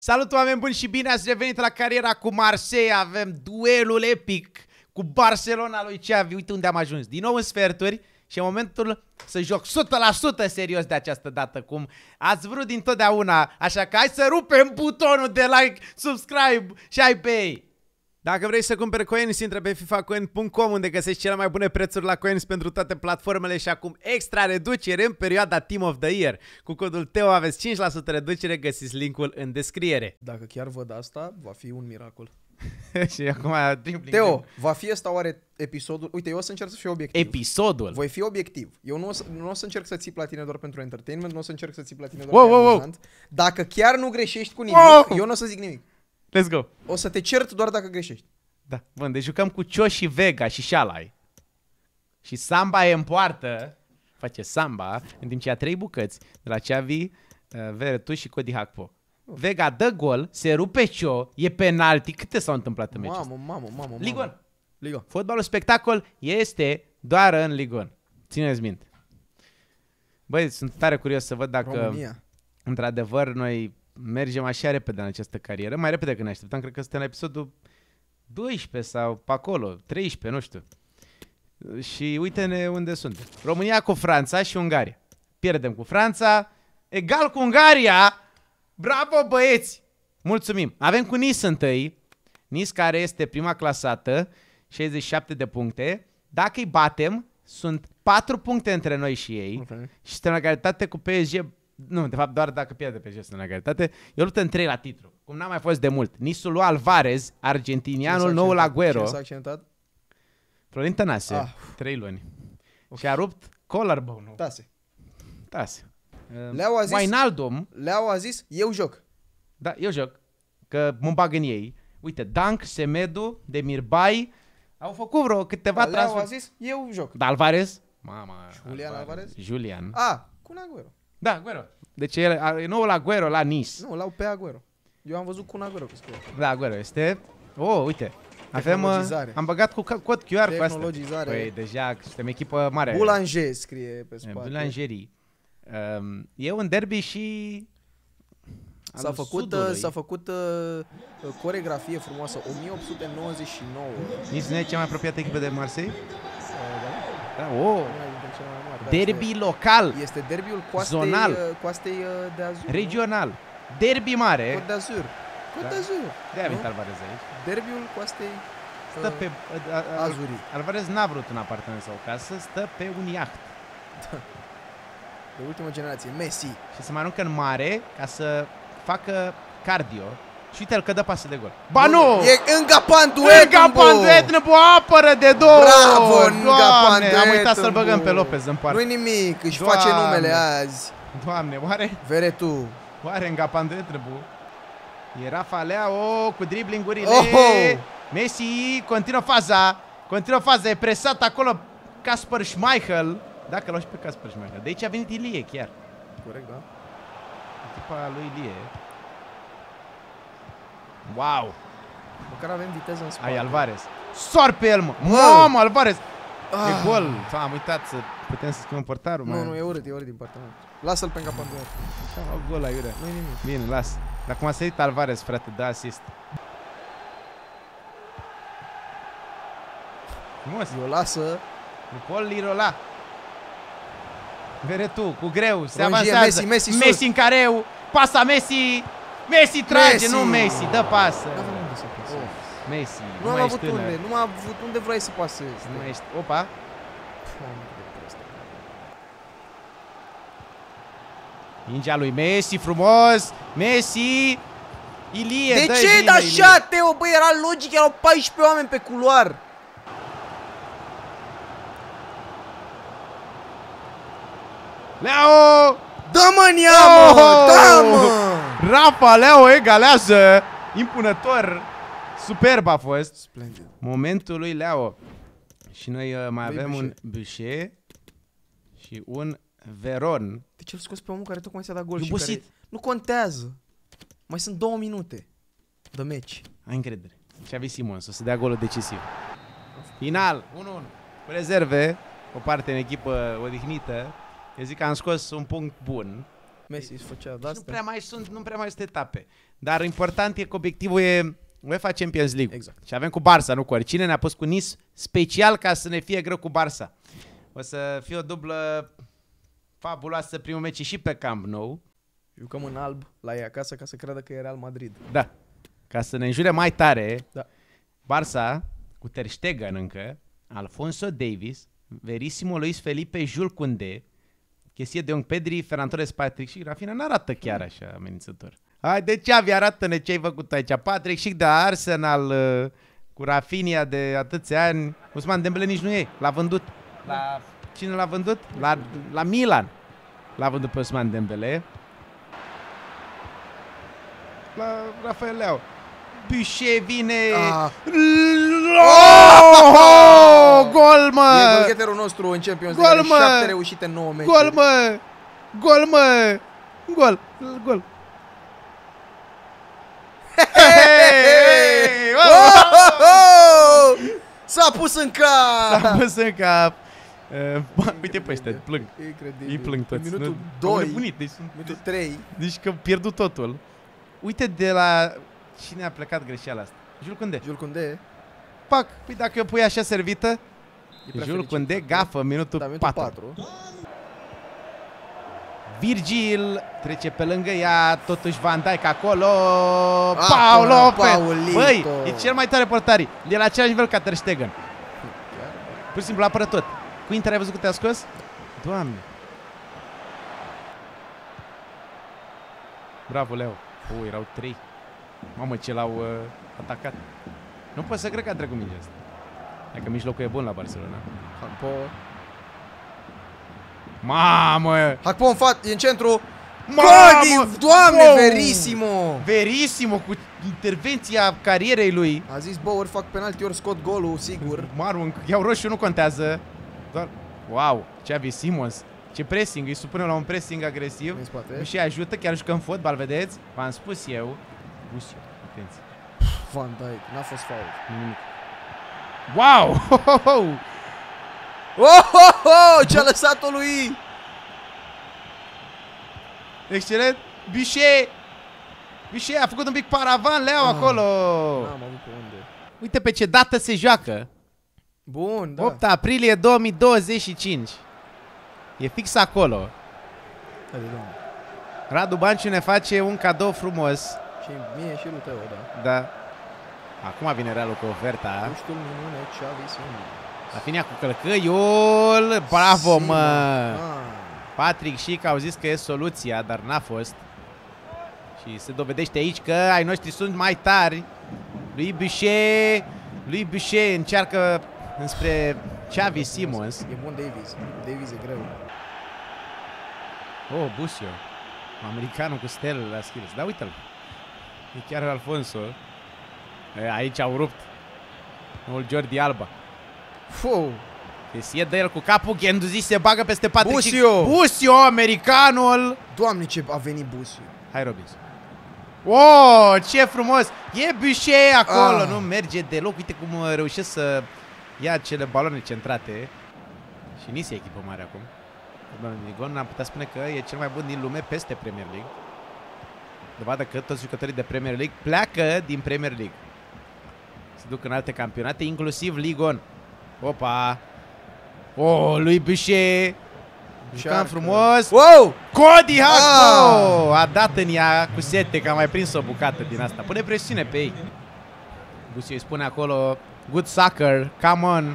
Salut, oameni buni, și bine ați revenit la Cariera cu Marseille. Avem duelul epic cu Barcelona lui Xavi. Uite unde am ajuns, din nou în sferturi. Și e momentul să joc 100% serios de această dată, cum ați vrut dintotdeauna. Așa că hai să rupem butonul de like, subscribe și hai pe ei. Dacă vrei să cumperi coins, intră pe fifacoin.com, unde găsești cele mai bune prețuri la coins pentru toate platformele și acum extra reducere în perioada Team of the Year. Cu codul TEO aveți 5% reducere, găsiți linkul în descriere. Dacă chiar văd asta, va fi un miracol. Și acum Teo, va fi ăsta oare episodul? Uite, eu o să încerc să fiu obiectiv. Episodul? Voi fi obiectiv. Eu nu o să încerc să țip la tine doar pentru entertainment, nu o să încerc să țip la tine doar pentru amuzant. Dacă chiar nu greșești cu nimic, eu nu o să zic nimic. Let's go. O să te cert doar dacă greșești. Da. Bun, deci jucăm cu Cio și Vega și Șalai. Și Samba e în poartă. Face Samba, în timp ce ia 3 bucăți de la Xavi, Veretu și Cody Gakpo. Vega dă gol, se rupe Cio, e penalti. Câte s-au întâmplat în meciul ăsta? Mamă. Ligon. Ligon. Fotbalul spectacol este doar în Ligon. Țineți minte. Băi, sunt tare curios să văd dacă într-adevăr noi mergem așa repede în această carieră. Mai repede decât ne așteptam. Cred că suntem la episodul 12 sau pe acolo, 13, nu știu. Și uite-ne unde sunt. România cu Franța și Ungaria. Pierdem cu Franța, egal cu Ungaria. Bravo, băieți! Mulțumim. Avem cu Nice întâi. Nice care este prima clasată, 67 de puncte. Dacă îi batem, sunt 4 puncte între noi și ei. Okay. Și suntem în egalitate cu PSG. Nu, de fapt doar dacă pierde PSG suntem în egalitate. Eu luptă în 3 la titlu, cum n-a mai fost de mult. Nice-ul lui Alvarez, argentinianul, noul Agüero. Cine s-a accidentat? Florin Tănase, 3 luni. Okay. Și a rupt collarbone-ul. Tase. Leao a zis, eu joc. Da, eu joc. Că mă bag în ei. Uite, Dank, Semedo, Demirbay au făcut vreo câteva transferuri. Leao a zis, eu joc. Da, Alvarez? Mama, Julian. Cu Agüero. Da, Agüero. Deci e noul Agüero la Nice. Nu, l-au pe Agüero. Eu am văzut cu Agüero. Da, Agüero este... Oh, uite. Am băgat cu cod QR cu asta. Păi, deja suntem echipă mare. Boulanger scrie pe spate. Boulangerie. E un derby și... S-a făcut coregrafie frumoasă, 1899. Nici nu e cea mai apropiată echipă de Marseille? Derby local. Este derbiul coastei de Azur. Regional. Derby mare. Côte d'Azur. De-aia venit Alvarez aici. Derbiul coastei Azurii. Alvarez n-a vrut un apartament sau o casă, stă pe un iaht. De ultimă generație, Messi. Și se mai aruncă în mare ca să facă cardio. Și uite-l că dă pasă de gol. Ba nu! E Ngapanduetnbu, apără de două! Bravo, Ngapanduetnbu! Am uitat să-l băgăm pe Lopez în poartă. Nu-i nimic, își face numele azi. Doamne, oare? Veretu. Oare Ngapanduetnbu? E Rafa Leao cu driblingurile. Messi, continuă faza, e presat acolo Kasper Schmeichel. Dacă l-au și pe Kasper Schmeichel. De aici a venit Ilie chiar. Corect, da? Echipa lui Ilie. Wow! Măcar avem viteză în spate. Ai Alvarez. Sor pe el, mă! Mamă, Alvarez! E gol! Am uitat să putem să schimbăm portarul. Nu, e urât din partea mea. Lasă-l pe Ngapanduet. Așa, au gol aiurea. Nu-i nimic. Bine, las. Dar cum a sărit Alvarez, frate, dă asist. Frumos. Eu lasă. Nicol Lirola. Veretu, cu greu, se avansează. Messi în careu. Pasa Messi. Messi trage, nu Messi, dă pasă. Messi, nu am avut unde, nu am avut unde vrei să pasezi. Nu ești, opa. Mingea lui Messi, frumos. Messi. Ilie, de ce e așa, Teo? Băi, era logic, erau 14 oameni pe culoar. Leao! Dă-mă în ea, mă! Dă-mă! Rafa Leao egalează. Impunător. Superb a fost. Splendid. Momentul lui Leao. Și noi mai avem un Boucher și un Veron. De ce îl scoți pe omul care tocmai ți-a dat gol și care... Nu contează. Mai sunt 2 minute de meci. Ai încredere. Xavi Simons o să dea golul decisiv. Final 1-1. Cu rezerve. O parte în echipă odihnită. Eu zic că am scos un punct bun. Messi își făcea de nu prea mai sunt etape. Dar important e că obiectivul e UEFA Champions League. Exact. Și avem cu Barça, nu cu oricine. Ne-a pus cu Nice special ca să ne fie greu cu Barça. O să fie o dublă fabuloasă primul meci și pe Camp Nou. Jucăm în alb la ei acasă ca să creadă că e Real Madrid. Da. Ca să ne înjure mai tare. Da. Barça cu Ter Stegen încă, Alphonso Davies, Verissimo, Luis Felipe, Jules Koundé, Kessie de Jong, Pedri, Ferran Torres, Patrick Schick. Rafinha n-arată chiar așa amenințător. Hai de Xavi, arată-ne ce ai făcut aici. Patrick Schick de Arsenal cu Rafinha de atâția ani. Ousmane Dembele nici nu e. L-a vândut. Cine l-a vândut? La Milan. L-a vândut pe Ousmane Dembele. La Rafael Leao. Bușe vine. Gol, mă! E golgheterul nostru în Champions League. 7 reușite în 9 meciuri. Gol, mă! Gol, mă! Gol! Gol! S-a pus în cap! S-a pus în cap. Uite pe ăștia, plâng. Incredibil. Ei plâng toți. Minutul 2. Minutul 3. Deci că pierdut totul. Uite de la... Cine a plecat greșeala asta? Jules Koundé. Jules Koundé. Pac, păi dacă o pui așa servită, Jules Koundé gafă, minutul 4. Virgil trece pe lângă ea, totuși Van Dijk acolo. Paul Lopez. Băi, e cel mai tare portari. E la același nivel ca Ter Stegen. Pur și simplu apără tot. Cu Inter ai văzut că te-a scos? Doamne. Bravo, Leo. Erau 3. Mamă, ce l-au atacat. Nu pot să cred că a trecut mingea asta. Hai că mijlocul e bun la Barcelona. Hakpo. Mamă! Hakpo în față, e în centru. Mamă! Doamne, wow! Verissimo! Verissimo cu intervenția carierei lui. A zis Bauer, fac penalti ori scot golul, sigur. Maru, iau roșu, nu contează. Doar... Wow, Xavi Simons. Ce pressing, îi supune la un pressing agresiv. Și ajută, chiar jucăm fotbal, vedeți? V-am spus eu. Busio, atenție. Van Dijk, n-a fost faul. Nimic. Wow! Ce-a lăsat-o lui! Excelent! Bușe a făcut un pic paravan, Leo acolo! N-am avut pe unde. Uite pe ce dată se joacă. Bun, da. 8 aprilie 2025. E fix acolo. Radu Banciu ne face un cadou frumos. Și mie și lui Teo, da. Da. Acum vine Realul cu oferta. Puștul minune, Xavi Simons. Rafinha cu călcăiul. Bravo, mă! Patrick Schick au zis că e soluția, dar n-a fost. Și se dovedește aici că ai noștri sunt mai tari. Lui Bușe încearcă înspre Xavi Simons. E bun Davies. Davies e greu. Oh, Busio. Americanul cu stelele la skills. Da, uite-l. E chiar Alfonso. Aici au rupt. Noul Jordi Alba. Kessie de el cu capul. Guendouzi se bagă peste Patrick Schick. Busio, americanul. Doamne, ce a venit Busio. Hai, Robinson. Oh, ce frumos. E Bușe acolo. Nu merge deloc. Uite cum reușesc să ia cele baloane centrate. Și nici e echipă mare acum. Ligon, am putea spune că e cel mai bun din lume peste Premier League. Dovadă că toți jucătorii de Premier League pleacă din Premier League. Se duc în alte campionate, inclusiv Ligon. Opa! Oh, lui Bușe! Jucam frumos! Wow! Cody Hakpo! A dat în ea cu sete, că a mai prins o bucată din asta. Pune presiune pe ei. Busio îi spune acolo, good soccer, come on!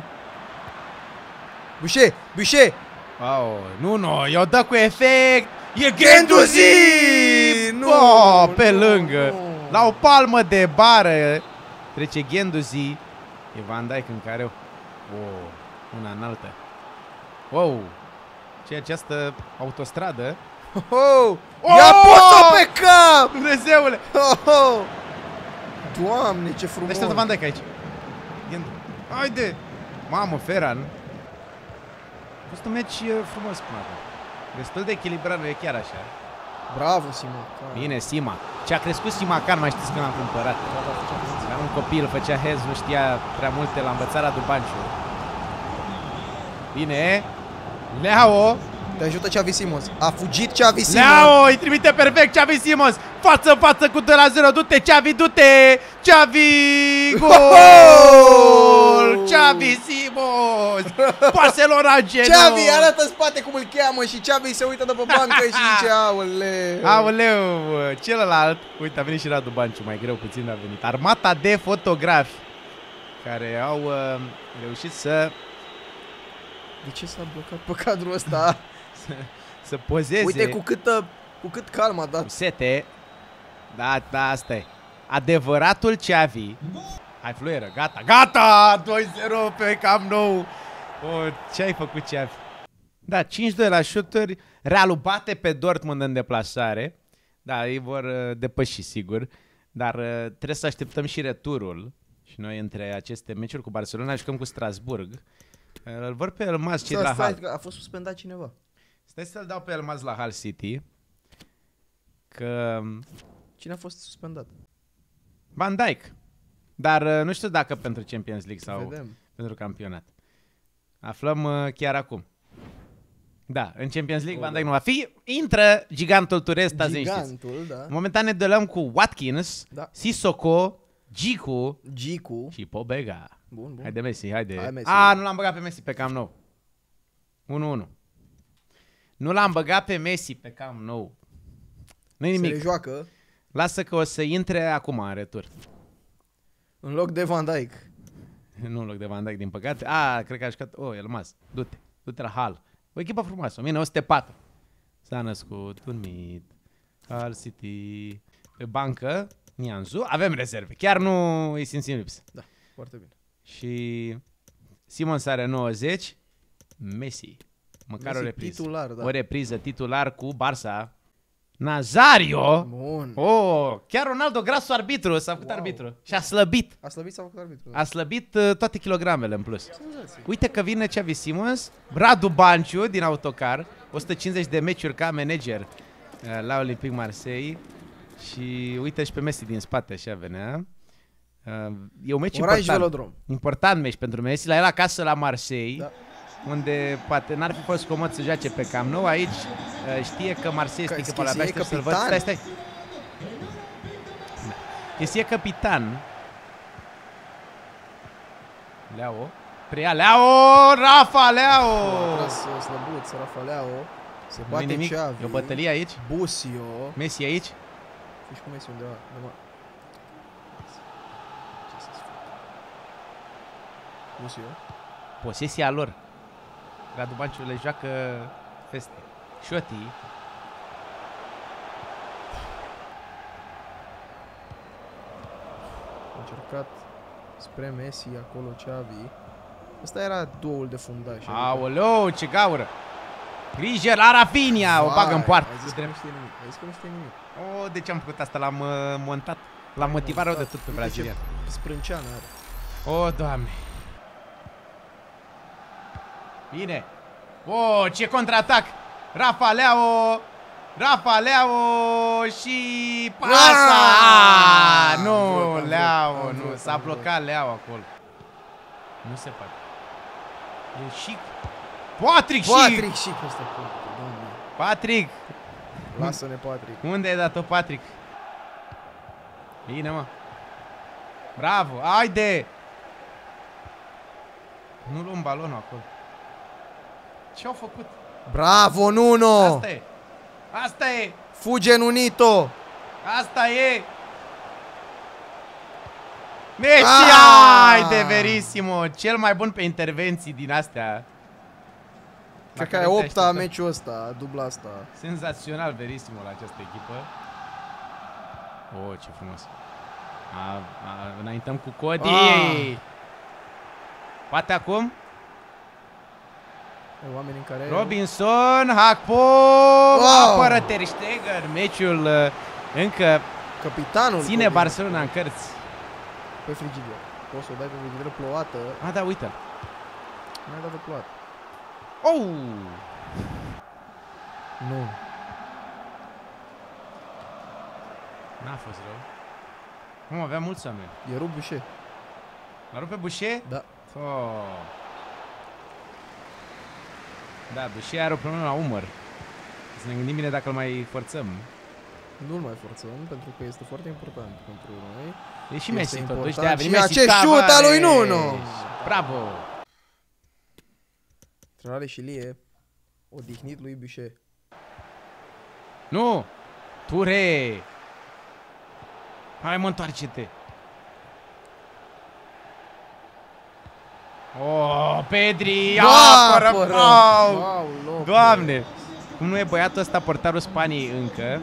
Bușe! Wow, nu, i-o dă cu efect. E Guendouzi! Pe lângă. La o palmă de bară trece Guendouzi. E Van Dijk în care... una înaltă. Wow! Ce e această autostradă? I-a pus-o pe cap! Dumnezeule! Doamne, ce frumos! Deci Van Dijk aici. Haide! Mamă, Ferran. A fost un meci frumos până acum. Destul de echilibrat, nu e chiar așa. Bravo, Simacan. Bine, Sima. Ce a crescut Simacan, mai știți când am cumpărat. Era un copil, făcea hez, nu știa prea multe, l-a învățat Radu Banciu. Bine. Leao. Te ajută Xavi Simons. A fugit Xavi Simons. Leao îi trimite perfect Xavi Simons. Față în față cu 2-0. Du-te, Xavi, du-te. Xavi! Gol! Xavi Simons! Barcelona Genoa! Xavi arată în spate cum îl cheamă și Xavi se uită de pe bancă și zice aoleu. Aoleu, celălalt. Uite, a venit și Radu Banciu, mai greu puțin a venit. Armata de fotografi care au reușit să... De ce s-a blocat pe cadrul ăsta? să pozeze. Uite cu cât calm a dat. Sete. Da, asta e. Adevăratul Xavi. Hai, fluieră, gata, gata! 2-0 pe Camp Nou. Ce ai făcut, Xavi? Da, 5-2 la șuturi. Realul bate pe Dortmund în deplasare. Da, ei vor depăși, sigur. Dar trebuie să așteptăm și returul. Și noi între aceste meciuri cu Barcelona jucăm cu Strasburg. Îl vor pe Elmas cei de la Hull. A fost suspendat cineva. Stai să-l dau pe Elmas la Hull City. Că... Cine a fost suspendat? Van Dijk. Dar nu știu dacă pentru Champions League sau pentru campionat. Aflăm chiar acum. Da, în Champions League Van Dijk nu va fi. Intră gigantul turist, azi Gigantul, da. Momentan ne dălăm cu Watkins, Sissoko, Gicu și Pobega. Bun. Haide Messi, haide. Hai, Messi. Nu l-am băgat pe Messi pe Camp Nou. 1-1. Nu l-am băgat pe Messi pe Camp Nou. Nu-i nimic. Se joacă. Lasă că o să intre acum în retur. În loc de Van Dijk. Nu în loc de Van Dijk, din păcate. Cred că a jucat... Elmas. Du-te la Hull. O echipă frumoasă, 1904. S-a născut un mit. Hull City. Pe bancă, Nianzu. Avem rezerve. Chiar nu îi simțim lipsă. Da, foarte bine. Și Simons are 90. Messi. Măcar Messi o repriză. Titular, da. O repriză titular cu Barça. Nazario. Bun. Chiar Ronaldo grasul arbitru. S-a făcut arbitru. Și a slăbit. A slăbit sau a făcut arbitru? Da. A slăbit toate kilogramele în plus. Uite că vine Xavi Simons, Radu Banciu din autocar, 150 de meciuri ca manager la Olympique Marseille. Și uite și pe Messi din spate, așa venea. E un meci important meci pentru Messi, la el acasă la Marseille, unde poate n-ar fi fost comod să joace pe Camp Nou. Aici știe că Marseille este echipa la abia aștept să-l văd. Stai. Este capitan. Leao. Preia Leao, Rafa Leao. Slăbuț, Rafa Leao. Se bate Xavi. E o bătălie aici. Busio. Messi aici. Ești cu Messi undeva. Busio. Posesia lor. Radu Banciu le joacă feste. Șoti. A încercat spre Messi, acolo Xavi. Ăsta era duoul de fundaș. Aoleu, ce gaură! Grijă la Rafinha, o bagă în poartă. Ai zis că nu știe nimic. De ce am făcut asta? L-am montat. L-am motivat rău de tot pe brazilian. Sprânceană are. Doamne. Bine. Ce contraatac! Rafa Leao și pasa! Nu, Leao, nu. S-a blocat Leao acolo. Nu se poate. E Schick. Patrick Schick ăsta. Patrick. Lasă-ne, Patrick. Unde ai dat-o, Patrick? Bine, mă. Bravo, haide! Nu luăm balonul acolo. Ce-au făcut? Bravo, Nuno! Asta e! Fuge Nunito! Asta e! Messi! Haide, verissimo! Cel mai bun pe intervenții din astea. Cred că e 8-a meciul ăsta, dubla asta. Senzațional, verissimo la această echipă. Ce frumos. Înaintăm cu Cody. Poate acum? Oameni în care... Robinson, Hakpo, apără Ter Stegen. Meciul încă capitanul ține Barcelona în cărți. Pe frigider. Poți să o dai pe frigider plouată. Da, uite-l. Nu ai dat de plouată. Nu. N-a fost rău. Avea mulți oameni. E rupt Boucher. L-a rupt pe Boucher? Da. Da, și are o problemă la umăr. Să ne gândim bine dacă îl mai forțăm. Nu-l mai forțăm, pentru că este foarte important pentru noi. E și Messi totuși. Și acest șut al lui Nuno! Bravo! Trănare și Lie. Odihnit lui Bușe. Nu! Ture! Hai mă, întoarce-te! Oh, Pedri! Apără! Doamne! Cum nu e băiatul ăsta portarul Spaniei încă?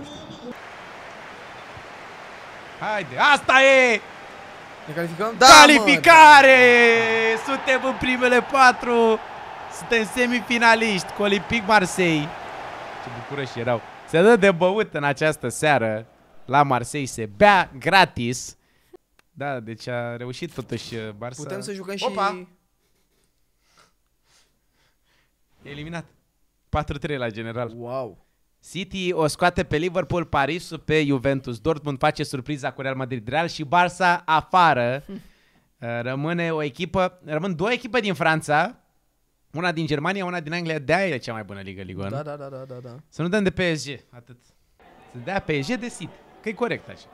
Haide, asta e! Ne calificăm? Da, calificare! Mă, suntem în primele 4. Suntem semifinaliști cu Olympique Marseille. Ce bucuroși erau. Se dă de băut în această seară la Marseille, se bea gratis. Da, deci a reușit totuși Barça. Putem să jucăm și... E eliminat. 4-3 la general. Wow. City o scoate pe Liverpool, Parisul pe Juventus. Dortmund face surpriza cu Real Madrid. Real și Barça afară. Rămâne o echipă, rămân 2 echipe din Franța. Una din Germania, una din Anglia. De-aia e cea mai bună ligă, Ligue 1. Da. Să nu dăm de PSG, atât. Să dea PSG de City, că e corect așa.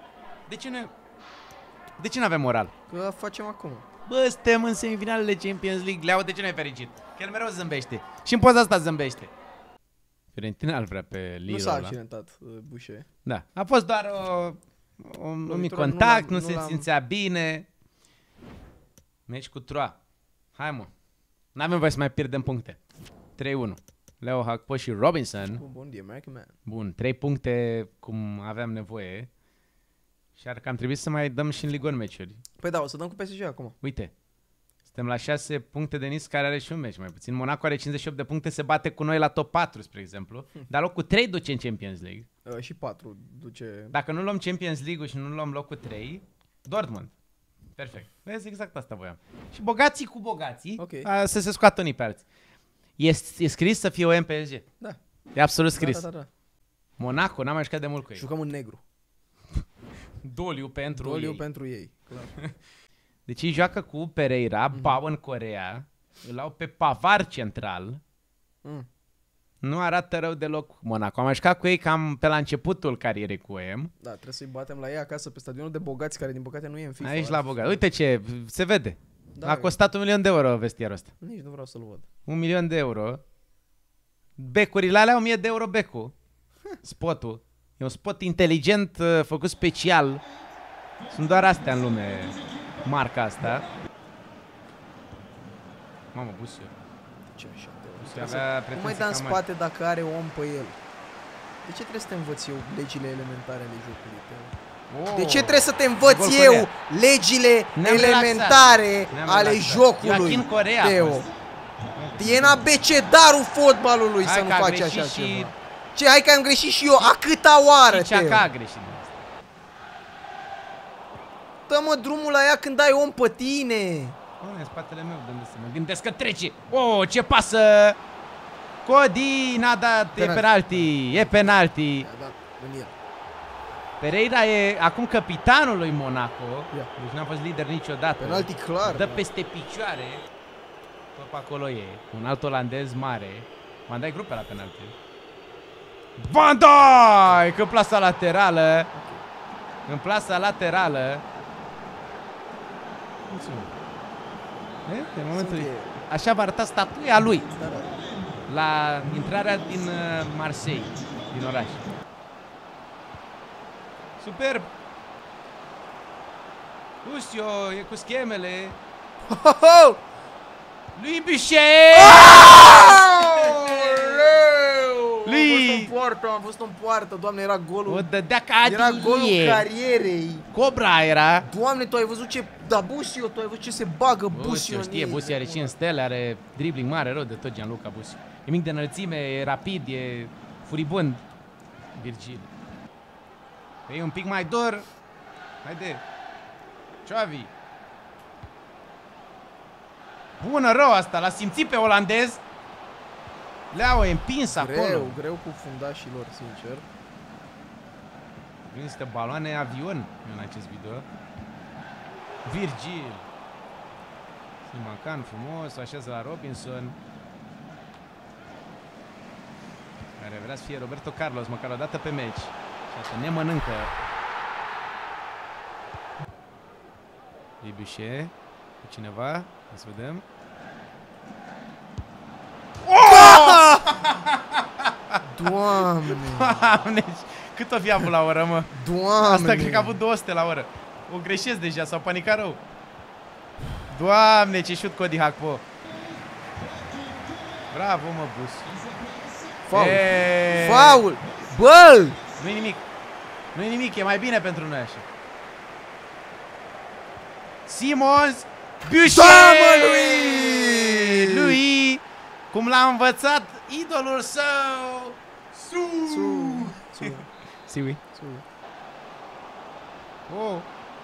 De ce nu avem moral? Că facem acum. Bă, suntem în semifinalele Champions League. Leau, de ce nu e fericit? Că el mereu zâmbește. Și în poza asta zâmbește. Fiorentina îl vrea pe Lille. Nu s-a accidentat Bușe. Da, a fost doar un mic contact, nu se simțea bine. Meci cu Troa. Hai mă. N-avem voie să mai pierdem puncte. 3-1. Leo Hakpo și Robinson. Bun, the American Man. Bun, 3 puncte cum aveam nevoie. Și ar cam trebui să mai dăm și în Ligue 1 meciuri. Păi da, o să dăm cu PSG acum. Uite. Suntem la 6 puncte de Nice, care are și un meci mai puțin. Monaco are 58 de puncte, se bate cu noi la top 4, spre exemplu. Dar locul 3 duce în Champions League. Și 4 duce... Dacă nu luăm Champions League-ul și nu luăm locul 3, Dortmund. Perfect. Vezi, exact asta voiam. Și bogații cu bogații, okay. Să se scoată unii pe alții. E scris să fie OM PSG. Da. E absolut scris. Da. Monaco, n-am mai jucat de mult cu ei. Jucăm în negru. Doliu pentru ei. Pentru ei, clar. Deci ei joacă cu Pereira, Bau în Coreea, îl au pe Pavar central. Nu arată rău deloc Monaco. Am mai jucat cu ei cam pe la începutul carierei cu OM. Da, trebuie să-i batem la ei acasă pe stadionul de bogați, care din păcate nu e în FIFA. Aici la bogați. Uite ce, se vede. Da, a costat 1.000.000 de euro vestierul ăsta. Nici nu vreau să-l văd. 1.000.000 de euro. Becurile alea, 1.000 de euro becul. Spotul. E un spot inteligent, făcut special. Sunt doar astea în lume, marca asta. Mamă, Busiu. Ce așa? Nu mai da în spate dacă are om pe el. De ce trebuie să te învăț eu legile elementare ale jocului tău? De ce trebuie să te învăț eu legile elementare ale jocului tău? E în abecedarul fotbalului să nu faci așa ceva. Ce, hai că am greșit și eu, a câta oară, Teo? Că a greșit. Dă-mă drumul la ea când ai om pe tine. În spatele meu, să mă gândesc că trece. Oh, ce pasă! Codi n-a dat, e penalti, e penalti. Pereira e acum capitanul lui Monaco. Deci n-a fost lider niciodată. Penalti clar. Dă peste picioare. Tot pe acolo e. Un alt olandez mare. Van Dijk grupe la penalti. Van Dijk! În plasa laterală. În plasa laterală. De momentul așa va arăta statuia lui la intrarea din Marseille, din oraș. Superb! Lucio e cu schemele. Lui Bichet! Am fost în poartă, Doamne, era golul. O dădea ca era golul carierei. Cobra era. Doamne, tu ai văzut ce... Da, Busio, tu ai văzut ce se bagă Busio în știe, Busio are 5 stele, are dribbling mare, rău de tot Gianluca Busio. E mic de înălțime, e rapid, e furibund. Virgil. E un pic mai dor. Haide. Xavi. Bună, rău asta, l-a simțit pe olandez. Le-au împins acolo. Greu cu fundașilor, sincer. Niște baloane avion în acest video. Virgil. Simacan frumos, așează la Robinson. care vrea să fie Roberto Carlos măcar o dată pe meci. Și asta ne mănâncă. Ibișe, cu cineva, să vedem. Oh! Doamne! Doamne, cât o fi avut la oră, mă? Doamne! Asta cred că a avut 200 la oră. O greșesc deja, s-au panicat rău. Doamne, ce șut Cody Gakpo. Bravo, mă, bus. Faul! Faul! Bă! Nu-i nimic. Nu-i nimic, e mai bine pentru noi așa. Simons! Bușe! Lui! Cum l-a învățat idolul său! Siui. Oh.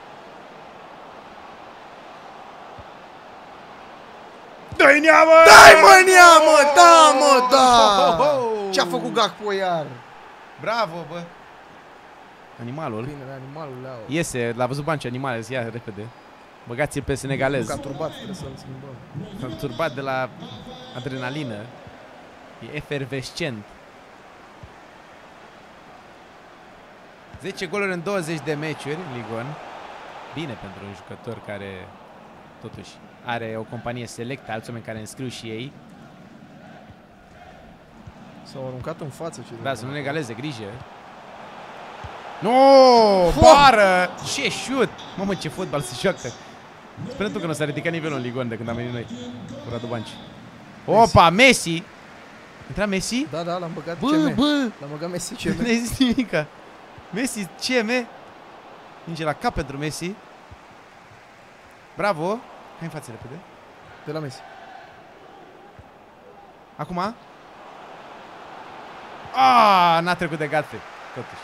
Dă-i nea, mă! Dai, mă, nea, mă! Da, mă, da! Ce-a făcut Gakpo iar? Bravo, bă! Animalul. Bine, animalul leau. Iese, l-a văzut Banci, animale, ia repede. Băgați-l pe senegalez. Că a turbat, trebuie să-l schimbăm. A turbat de la adrenalină. E efervescent. 10 goluri în 20 de meciuri în Ligue 1. Bine pentru un jucător care totuși are o companie selectă, alți oameni care înscriu și ei. S-au aruncat în față. Da, să nu ne egaleze, grijă. Nu, bară! Ce șut! Mamă, ce fotbal se joacă! Sperăm tu că nu s-a ridicat nivelul în Ligue 1 de când am venit noi cu Radu Banci. Opa, Messi! Intra Messi? Da, da, l-am băgat CM. L-am băgat Messi CM. Nu există nimica. Messi CM. Minge la cap pentru Messi. Bravo. Hai în față repede. De la Messi. Acum? Ah, n-a trecut de Godfrey. Totuși.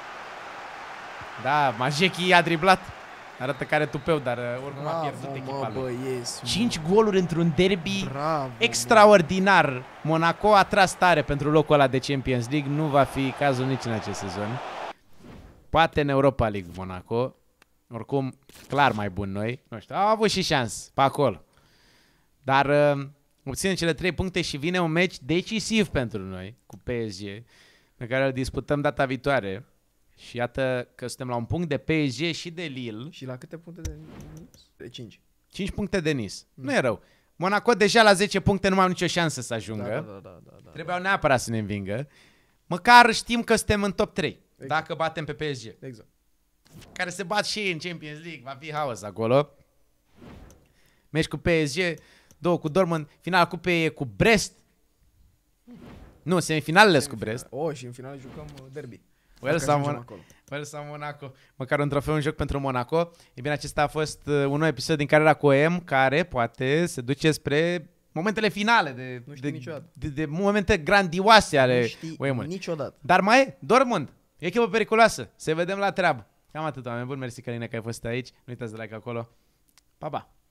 Da, Majeki a driblat. Arată care tupeu, dar oricum a pierdut echipa lui. 5 goluri într-un derby. Bravo, extraordinar. Monaco a tras tare pentru locul ăla de Champions League. Nu va fi cazul nici în acest sezon. Poate în Europa League Monaco. Oricum, clar mai bun noi. Nu știu, au avut și șans pe acolo. Dar obținem cele 3 puncte și vine un meci decisiv pentru noi cu PSG, pe care îl disputăm data viitoare. Și iată că suntem la un punct de PSG și de Lille. Și la câte puncte de Nice? De 5. 5 puncte de Nice. Nu e rău. Monaco deja la 10 puncte nu mai au nicio șansă să ajungă. Da. Trebuiau neapărat să ne învingă. Măcar știm că suntem în top 3. Exact. Dacă batem pe PSG. Exact. Care se bat și în Champions League. Va fi haos acolo. Meci cu PSG, 2 cu Dortmund, final cu PE cu Brest. Nu, semifinalele cu Brest. Și în final jucăm derby. Sau Monaco. Măcar un trofeu în joc pentru Monaco. E bine, acesta a fost un nou episod din Cariera cu OM, care poate se duce spre momentele finale de momente grandioase ale OM-ului. Niciodată. Dar mai e Dortmund. E echipă periculoasă. Se vedem la treabă. Cam atât, oameni buni. Mersi, Căline, că ai fost aici. Nu uitați de like acolo. Pa, pa!